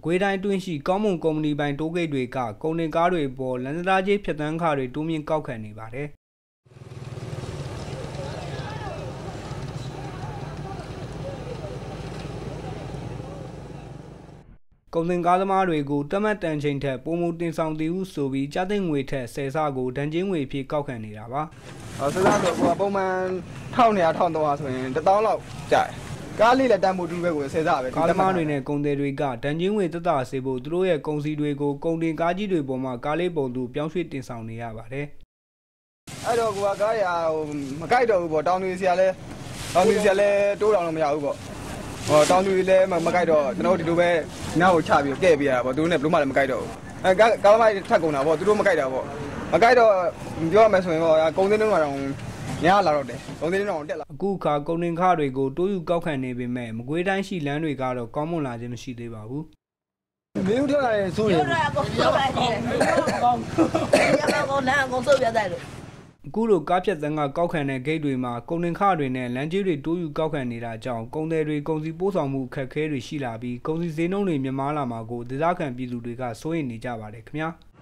ကွေးတိုင်းအတွင်းရှိကောင်းမွန်ကုမ္ပဏီပိုင်တိုးဂိတ်တွေကကုန်တင်ကားတွေပေါ်လမ်းသားကြီးဖြတ်တန်းခါတွေတိုးမြင့်ကောက်ခံနေပါတယ်။ကုန်တင်ကားသမားတွေကိုတမတ်တန်ချိန်ထက်ပုံမူတင်ဆောင်တည်ဟုဆိုပြီးကြားသိငွေထက်10ဆကိုဒဏ်ချင်းငွေဖြစ်ကောက်ခံနေတာပါ။10ဆဆိုတော့ပုံမှန်1200 1300ဆိုရင်1000လောက်ကျတယ်။ကားလေးလည်းတန်ဖို့တူပဲကို10ဆပဲကားသမားတွေနဲ့ကုန်သည်တွေကဒဏ်ချင်းငွေသက်သာစေဖို့သူတို့ရဲ့ကုန်စည်တွေကိုကုန်တင်ကားကြီးတွေပေါ်မှာကားလေးပုံသူပြောင်းရွှေ့တင်ဆောင်နေရပါတယ်။အဲ့တော့ကားရမကြိုက်တော့ဘူးပေါ့တောင်သူစီကလည်းတိုးတောင်လို့မရဘူးပေါ့။တောင်သူလည်းမကြိုက်တော့ကျွန်တော်တို့ဒီလိုပဲနားကိုချပြီးကဲ့ပေးရတာပေါ့သူတို့နဲ့ဘယ်လိုမှလည်းမကြိုက်တော့ဘူး။ကားသမားတွေထက်ကုန်တာပေါ့သူတို့မကြိုက်တာပေါ့မကြိုက်တော့ပြောရမယ်ဆိုရင်ပေါ့ကုန်စည်နှုန်းတော့ညလာတော့တယ်ကုန်စည်နှုန်းတော့တက်လာအခုခါကုန်တင်ကားတွေကိုတိုးယူကောက်ခံနေပေမဲ့မကွေးတိုင်းရှိလမ်းတွေကတော့ကောင်းမွန်လာခြင်းမရှိသေးပါဘူးမင်းတို့ထက်လာရင်စိုးရင်အခုလိုကားဖြတ်သန်းကကောက်ခံတဲ့ဂိတ်တွေမှာကုန်တင်ကားတွေနဲ့လမ်းကြီးတွေတိုးယူကောက်ခံနေတာကြောင့်ကုန်သည်တွေကုန်စည်ပို့ဆောင်မှုအခက်အခဲတွေရှိလာပြီးကုန်စည်ဈေးနှုန်းတွေမြင့်မားလာမှာကိုဒေသခံပြည်သူတွေကစိုးရိမ်နေကြပါတယ်ခင်ဗျာ။